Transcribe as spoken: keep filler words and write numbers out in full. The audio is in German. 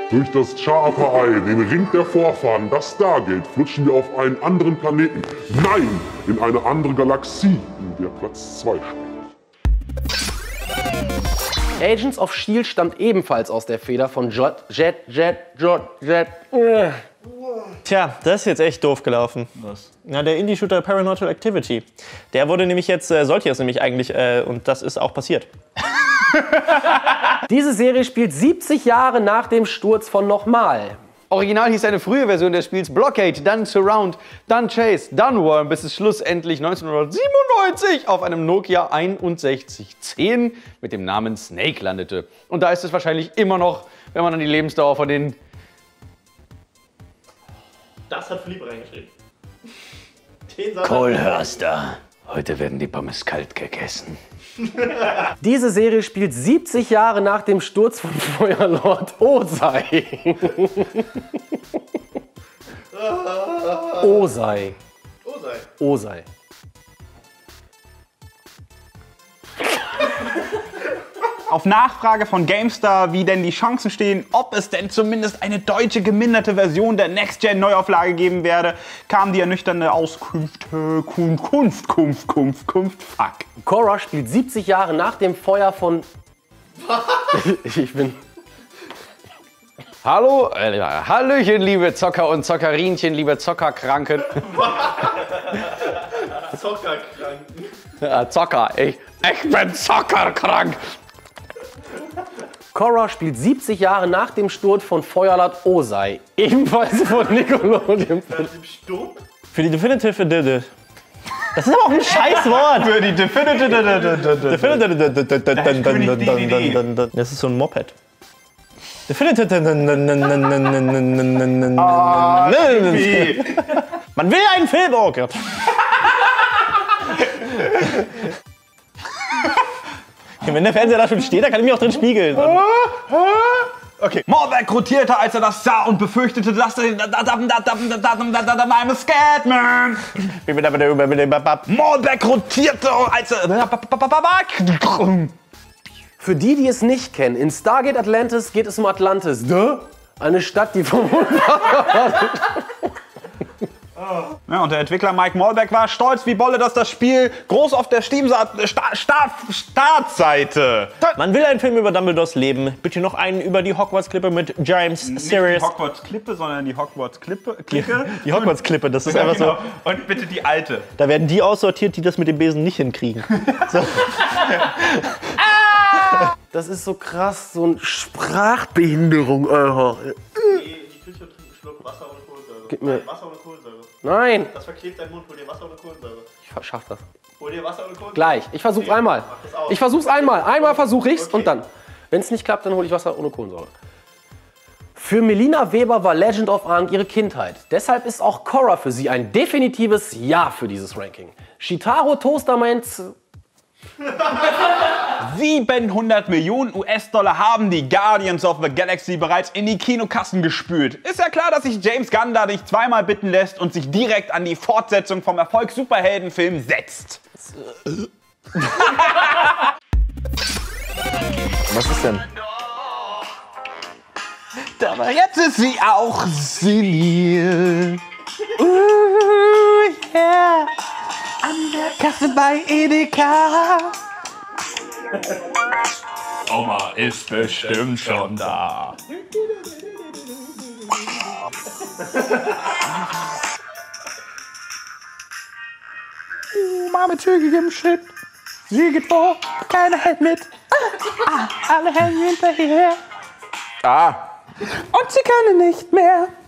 Durch das scharfe Ei, den Ring der Vorfahren, das Stargate, flutschen wir auf einen anderen Planeten. Nein, in eine andere Galaxie, in der Platz zwei steht. Agents of Shield stammt ebenfalls aus der Feder von Jet, Jet, Jet, Jet, Jet. Äh. Tja, das ist jetzt echt doof gelaufen. Was? Na, der Indie-Shooter Paranormal Activity. Der wurde nämlich jetzt, äh, sollte jetzt nämlich eigentlich, äh, und das ist auch passiert. Diese Serie spielt siebzig Jahre nach dem Sturz von Nochmal. Original hieß eine frühe Version des Spiels Blockade, dann Surround, dann Chase, dann Worm, bis es schlussendlich neunzehnhundertsiebenundneunzig auf einem Nokia einundsechzig zehn mit dem Namen Snake landete. Und da ist es wahrscheinlich immer noch, wenn man an die Lebensdauer von den... Das hat Philipp reingeschrieben. Cole Hörster. Heute werden die Pommes kalt gegessen. Diese Serie spielt siebzig Jahre nach dem Sturz von Feuerlord Ozai. Ozai. Ozai. Ozai. Auf Nachfrage von GameStar, wie denn die Chancen stehen, ob es denn zumindest eine deutsche geminderte Version der Next-Gen-Neuauflage geben werde, kam die ernüchternde Auskunft, äh, Kunft, Kunft, Kunft, Kunft, Kunft, fuck. Korra spielt siebzig Jahre nach dem Feuer von... Ich bin... Hallo, äh, Hallöchen, liebe Zocker und Zockerinchen, liebe Zockerkranken. Zockerkranken. Ja, Zocker, ich, ich bin zockerkrank. Korra spielt siebzig Jahre nach dem Sturz von Feuerlord Ozai. Ebenfalls von Nickelodeon. Für die Definitive Edition. Das ist aber auch ein Scheißwort. Für die Definitive... Das ist so ein Moped. Man will einen Film, oh Gott. Wenn der Fernseher da schon steht, da kann ich mich auch drin spiegeln. Okay. Morbeck rotierte, als er das sah und befürchtete, dass er... I'm a scared man. Morbeck rotierte, als er... Für die, die es nicht kennen, in Stargate Atlantis geht es um Atlantis. Duh? Eine Stadt, die vom Ja, und der Entwickler Mike Morbeck war stolz wie Bolle, dass das Spiel groß auf der Steam-Startseite. Man will einen Film über Dumbledores Leben. Bitte noch einen über die Hogwarts-Klippe mit James Nicht Sirius. die Hogwarts-Klippe, sondern die Hogwarts-Klippe. Die Hogwarts-Klippe, das ist Ja, einfach genau. so. Und bitte die alte. Da werden die aussortiert, die das mit dem Besen nicht hinkriegen. So. Das ist so krass, so eine Sprachbehinderung. Alter. Die Küche trinkt einen Schluck Wasser ohne Kohlensäure. Gib mir. Wasser ohne Kohlensäure. Nein, Das verklebt deinen Mund. Hol dir Wasser ohne Kohlensäure. ich schaff das. Hol dir Wasser ohne Kohlensäure. Gleich, ich versuch's einmal. Ich versuch's einmal. Einmal versuche ich's und dann. Wenn es nicht klappt, dann hole ich Wasser ohne Kohlensäure. Für Melina Weber war Legend of Aang ihre Kindheit. Deshalb ist auch Korra für sie ein definitives Ja für dieses Ranking. Shitaro Toaster meint... siebenhundert Millionen U S-Dollar haben die Guardians of the Galaxy bereits in die Kinokassen gespült. Ist ja klar, dass sich James Gunn da nicht zweimal bitten lässt und sich direkt an die Fortsetzung vom Erfolgs-Superheldenfilm setzt. Was ist denn? Aber jetzt ist sie auch senil. Uh, yeah. An der Kasse bei Edeka. Oma ist bestimmt schon da. Uh, Mama zügig im Schritt. Sie geht vor, keiner hält mit. Ah, alle hängen hinterher. Ah. Und sie können nicht mehr.